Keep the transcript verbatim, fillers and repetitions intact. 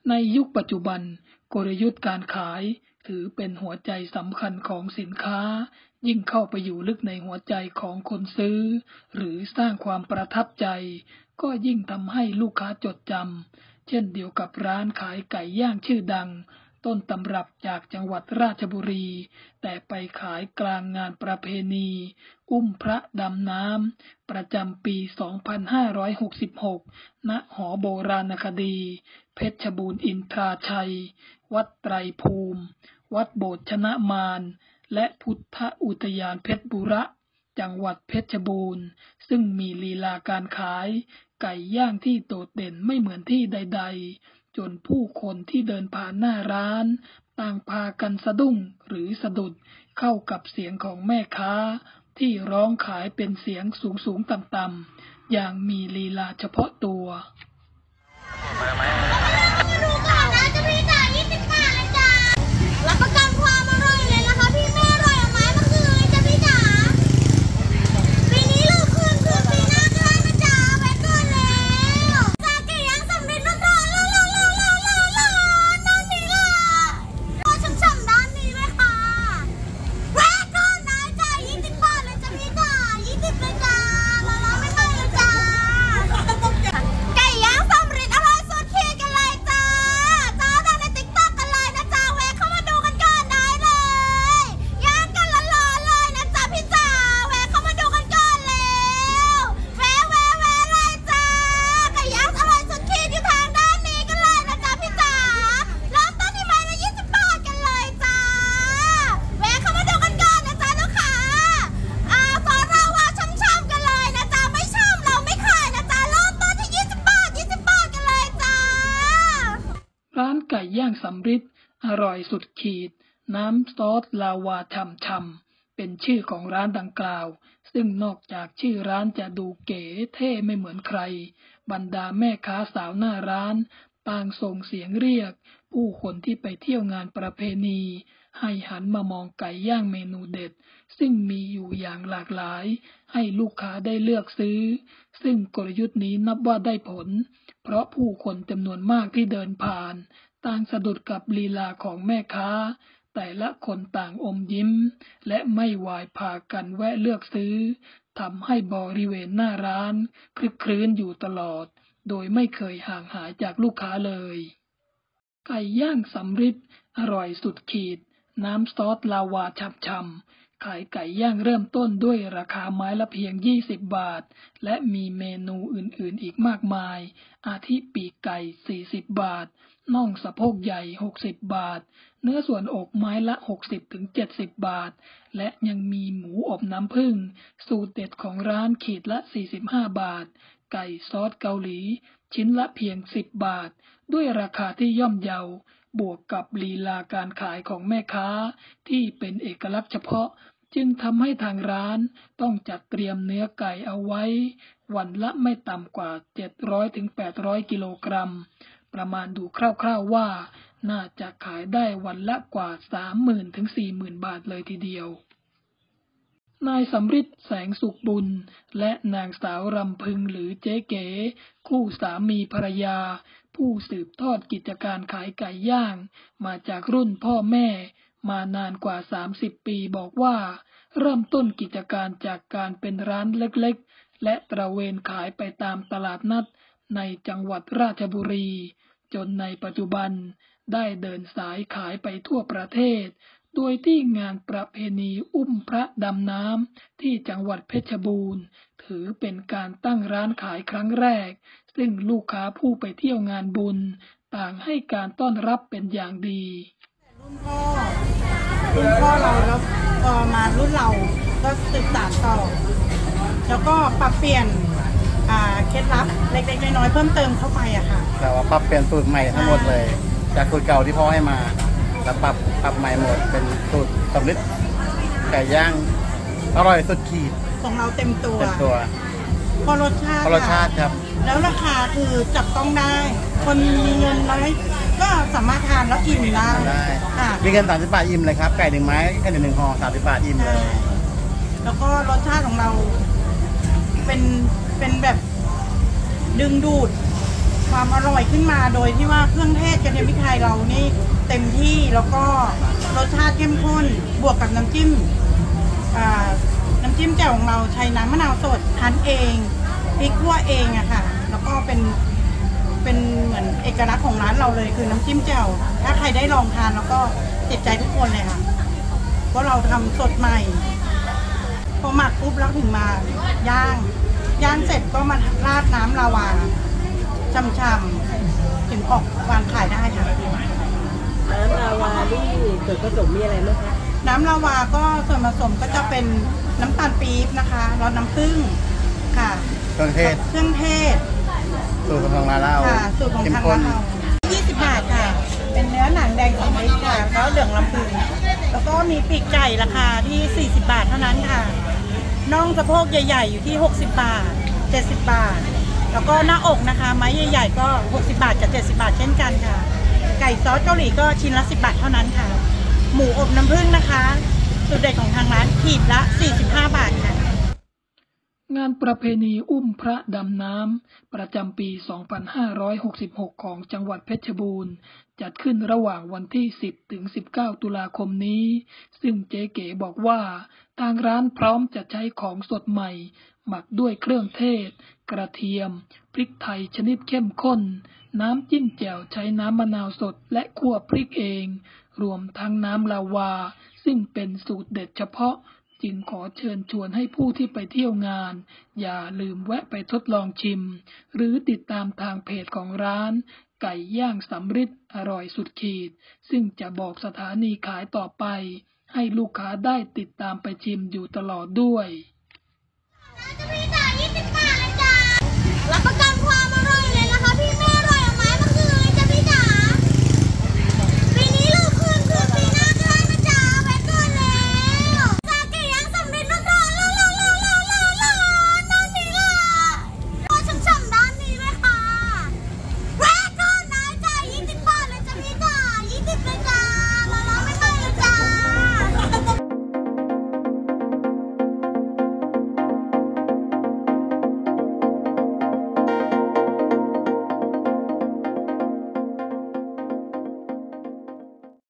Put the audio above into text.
ในยุคปัจจุบันกลยุทธ์การขายถือเป็นหัวใจสำคัญของสินค้ายิ่งเข้าไปอยู่ลึกในหัวใจของคนซื้อหรือสร้างความประทับใจก็ยิ่งทำให้ลูกค้าจดจำเช่นเดียวกับร้านขายไก่ย่างชื่อดังต้นตำรับจากจังหวัดราชบุรีแต่ไปขายกลางงานประเพณีอุ้มพระดำน้ำประจำปี สองพันห้าร้อยหกสิบหก ณ หอโบราณคดีเพชรบูรณ์อินทราชัยวัดไตรภูมิวัดโบสถ์ชนะมารและพุทธอุทยานเพชรบุระจังหวัดเพชรบูรณ์ซึ่งมีลีลาการขายไก่ย่างที่โดดเด่นไม่เหมือนที่ใดๆจนผู้คนที่เดินผ่านหน้าร้านต่างพากันสะดุ้งหรือสะดุดเข้ากับเสียงของแม่ค้าที่ร้องขายเป็นเสียงสูงๆต่ำๆอย่างมีลีลาเฉพาะตัวร้านไก่ย่างสำริดอร่อยสุดขีดน้ำซอสลาวาฉ่ำๆเป็นชื่อของร้านดังกล่าวซึ่งนอกจากชื่อร้านจะดูเก๋เท่ไม่เหมือนใครบรรดาแม่ค้าสาวหน้าร้านต่างส่งเสียงเรียกผู้คนที่ไปเที่ยวงานประเพณีให้หันมามองไก่ย่างเมนูเด็ดซึ่งมีอยู่อย่างหลากหลายให้ลูกค้าได้เลือกซื้อซึ่งกลยุทธ์นี้นับว่าได้ผลเพราะผู้คนจำนวนมากที่เดินผ่านต่างสะดุดกับลีลาของแม่ค้าแต่ละคนต่างอมยิ้มและไม่วายพากันแวะเลือกซื้อทำให้บริเวณหน้าร้านคลึกคลื้นอยู่ตลอดโดยไม่เคยห่างหายจากลูกค้าเลยไก่ย่างสำริดอร่อยสุดขีดน้ำซอสลาวาฉ่ำๆขายไก่ย่างเริ่มต้นด้วยราคาไม้ละเพียงยี่สิบบาทและมีเมนูอื่นๆอีกมากมายอาทิปีกไก่สี่สิบบาทน่องสะโพกใหญ่หกสิบบาทเนื้อส่วนอกไม้ละหกสิบถึงเจ็ดสิบบาทและยังมีหมูอบน้ำผึ้งสูตรเด็ดของร้านขีดละสี่สิบห้าบาทไก่ซอสเกาหลีชิ้นละเพียงสิบบาทด้วยราคาที่ย่อมเยาบวกกับลีลาการขายของแม่ค้าที่เป็นเอกลักษณ์เฉพาะจึงทำให้ทางร้านต้องจัดเตรียมเนื้อไก่เอาไว้วันละไม่ต่ำกว่าเจ็ดร้อยถึงแปดร้อยกิโลกรัมประมาณดูคร่าวๆว่าน่าจะขายได้วันละกว่า สามหมื่น ถึง สี่หมื่น บาทเลยทีเดียวนายสำริดแสงสุขบุญและนางสาวรำพึงหรือเจ๊เก๋คู่สามีภรรยาผู้สืบทอดกิจการขายไก่ย่างมาจากรุ่นพ่อแม่มานานกว่าสามสิบปีบอกว่าเริ่มต้นกิจการจากการเป็นร้านเล็กๆและตระเวนขายไปตามตลาดนัดในจังหวัดราชบุรีจนในปัจจุบันได้เดินสายขายไปทั่วประเทศโดยที่งานประเพณีอุ้มพระดำน้ำที่จังหวัดเพชรบูรณ์ถือเป็นการตั้งร้านขายครั้งแรกซึ่งลูกค้าผู้ไปเที่ยวงานบุญต่างให้การต้อนรับเป็นอย่างดีรุ่นพ่อรุ่นพ่อเราแล้วพอมารุ่นเราก็สืบสานต่อแล้วก็ปรับเปลี่ยนเคล็ดลับเล็กๆน้อยๆเพิ่มเติมเข้าไปอะค่ะแต่ว่าปรับเปลี่ยนสูตรใหม่ทั้งหมดเลยจากสูตรเก่าที่พ่อให้มาแล้วปรับปรับใหม่หมดเป็นสูตรสำริดไก่ย่างอร่อยสุดขีดของเราเต็มตัวเต็มตัวพอรสชาติพอรสชาติครับแล้วราคาคือจับต้องได้คนมีเงินน้อยก็สามารถทานแล้วอิ่มได้ค่ะมีเงินสามสิบบาทอิ่มเลยครับไก่หนึ่งไม้แค่หนึ่งห่อสามสิบบาทอิ่มเลยแล้วก็รสชาติของเราเป็นเป็นแบบดึงดูดความอร่อยขึ้นมาโดยที่ว่าเครื่องเทศกระเทียมพริกไทยเรานี่เต็มที่แล้วก็รสชาติเข้มข้นบวกกับน้ำจิ้มน้ำจิ้มแจ่วของเราใช้น้ำมะนาวสดคั้นเองพริกคั่วเองอะค่ะแล้วก็เป็นเป็นเหมือนเอกลักษณ์ของร้านเราเลยคือน้ำจิ้มแจ่วถ้าใครได้ลองทานแล้วก็ติดใจทุกคนเลยค่ะเพราะเราทำสดใหม่พอหมักปุ๊บแล้วถึงมาย่างย่างเสร็จก็มาราดน้ำลาวาช่ำๆถึงออกวางขายได้ค่ะน้ำลาวานี่ส่วนผสมมีอะไรบ้างคะน้ำลาวาก็ส่วนผสมก็จะเป็นน้ำตาลปี๊บนะคะแล้วน้ำผึ้งค่ะเครื่องเทศเครื่องเทศสูตรของร้านเราค่ะสูตรของทางร้านเรายี่สิบบาทค่ะเป็นเนื้อหนังแดงสำริดค่ะแล้วเหลืองลำพูแล้วก็มีปีกไก่ราคาที่สี่สิบบาทเท่านั้นค่ะน่องสะโพกใหญ่ๆอยู่ที่หกสิบบาทเจ็ดสิบบาทแล้วก็หน้าอกนะคะไม้ใหญ่ๆก็หกสิบบาทกับเจ็ดสิบบาทเช่นกันค่ะไก่ซอสเกาหลีก็ชิ้นละสิบบาทเท่านั้นค่ะหมูอบน้ำผึ้งนะคะสูตรเด็ดของทางร้านขีดละสี่สิบห้าบาทค่ะงานประเพณีอุ้มพระดำน้ำประจำปี สองพันห้าร้อยหกสิบหก ของจังหวัดเพชรบูรณ์จัดขึ้นระหว่างวันที่ สิบถึงสิบเก้า ตุลาคมนี้ซึ่งเจ๊เก๋บอกว่าทางร้านพร้อมจะใช้ของสดใหม่หมักด้วยเครื่องเทศกระเทียมพริกไทยชนิดเข้มข้นน้ำจิ้มแจ่วใช้น้ำมะนาวสดและคั่วพริกเองรวมทั้งน้ำลาวาซึ่งเป็นสูตรเด็ดเฉพาะจึงขอเชิญชวนให้ผู้ที่ไปเที่ยวงานอย่าลืมแวะไปทดลองชิมหรือติดตามทางเพจของร้านไก่ย่างสำริดอร่อยสุดขีดซึ่งจะบอกสถานีขายต่อไปให้ลูกค้าได้ติดตามไปชิมอยู่ตลอดด้วยจะมีจ่ายยี่สิบบาทเลยจ้ารับประกันความอร่อย